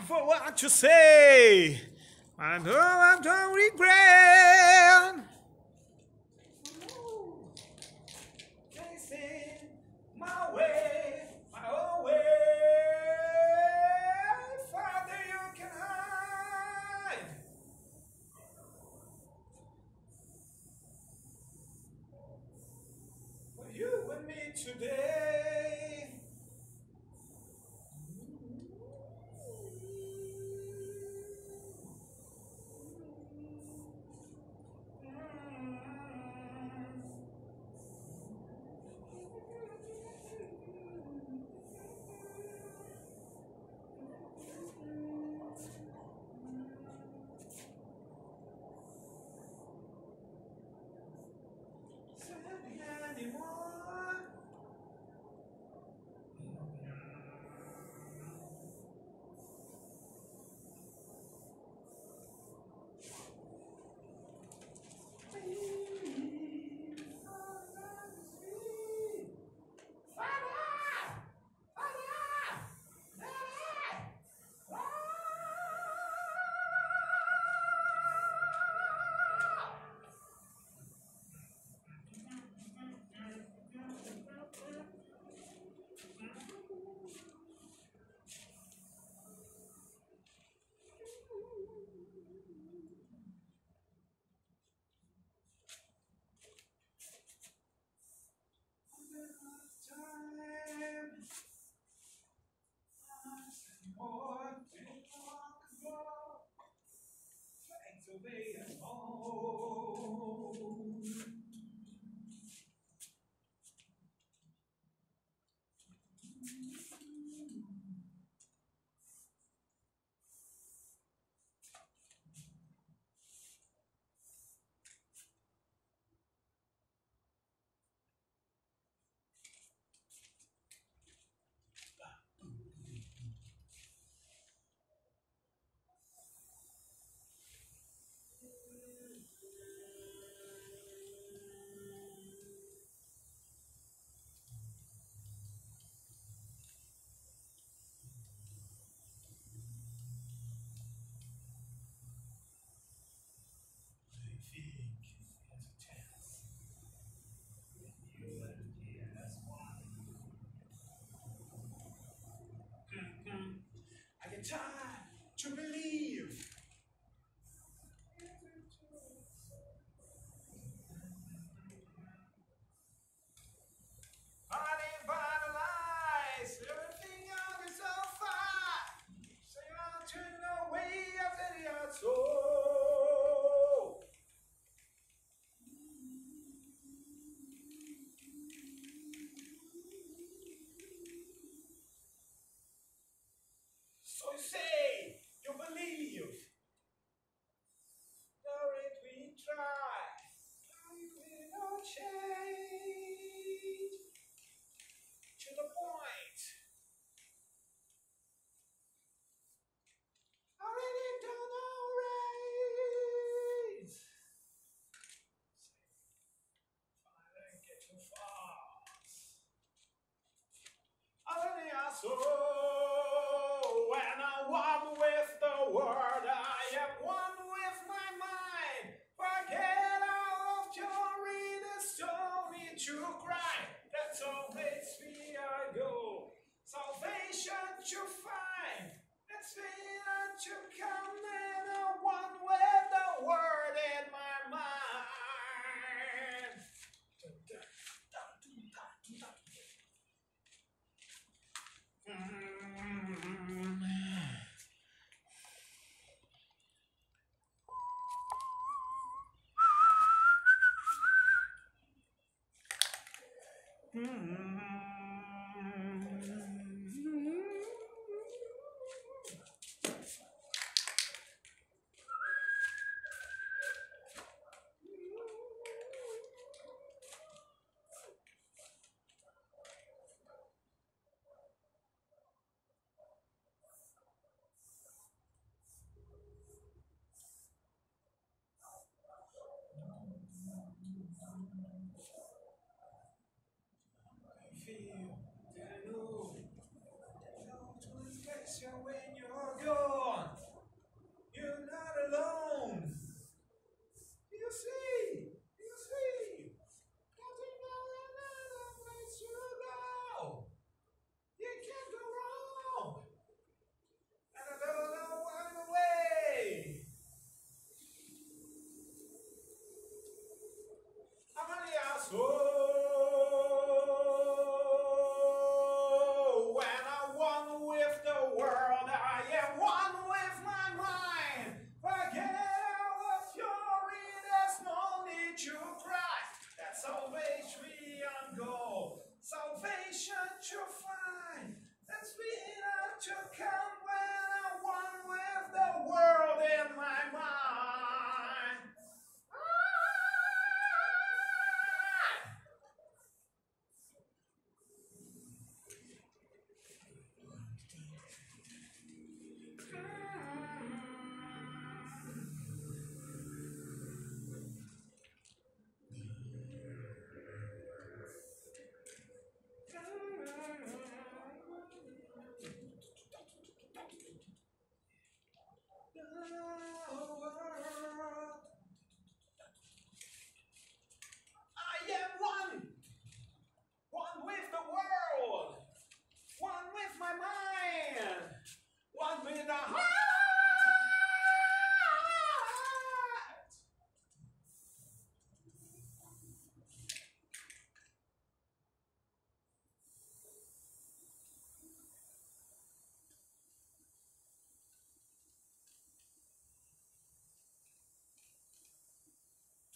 for what you say. I know I don't regret. Chasing my way, my own way. Farther you can hide. For you and me today. Anymore. I get time to believe. Unvitalize everything out is so far. So you're turning away after your soul. So you say you believe. Don't we try? No change. To the point. Already done always. I didn't get too far. Already I saw when I walk with the word, I am one with my mind. Forget all of your readers told me to cry. That's all makes me I go. Salvation to find. That's me to come in a one with the word in my mind. feel, I know to place you when you're gone.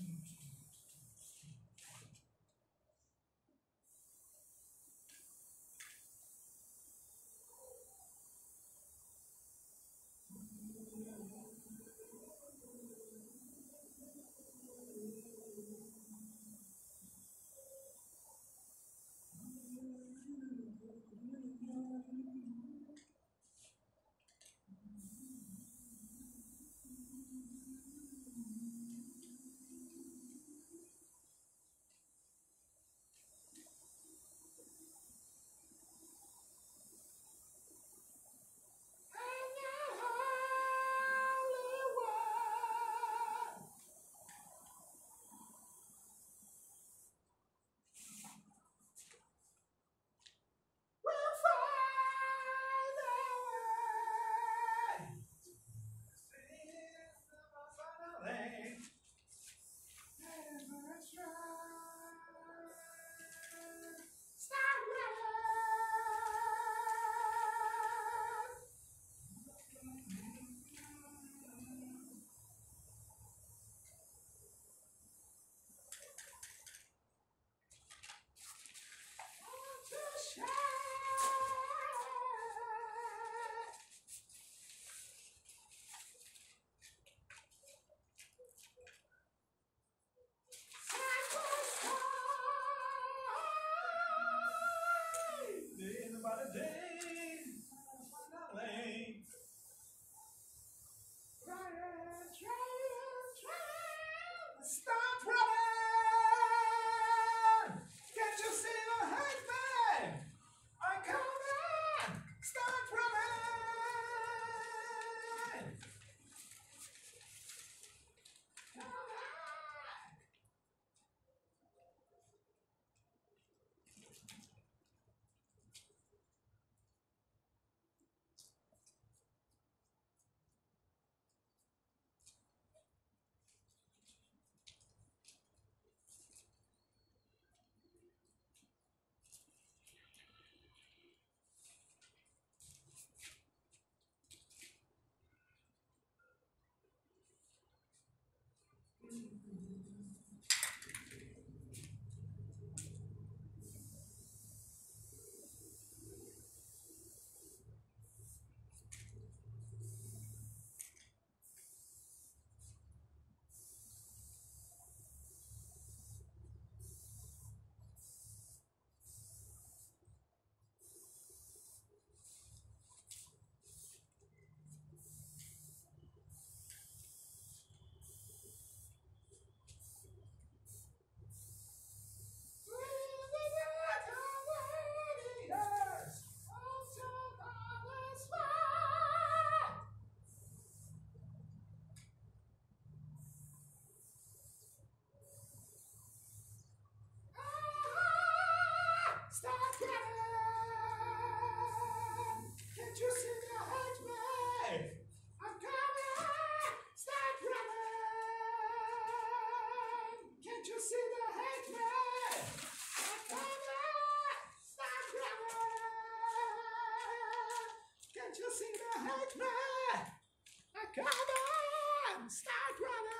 Stop running! Can't you see the hate me? I'm coming! Stop running! Come on! Stop running! Can't you see the hate me? I'm coming! Stop running! Can't you see the hate me? I'm coming! Stop running! Can't you see the hate me? I'm coming! Stop running!